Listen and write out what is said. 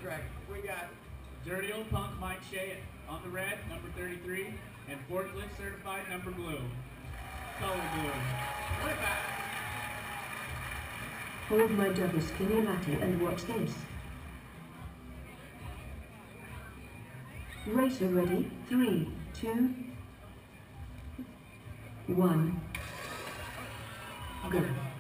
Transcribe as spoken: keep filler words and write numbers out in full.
contract. We got Dirty Old Punk Mike Shea on the red, number thirty-three, and Forklift Certified, number blue. Color blue. way back. Hold my double skinny latte and watch this. Racer ready, three, two, one, go.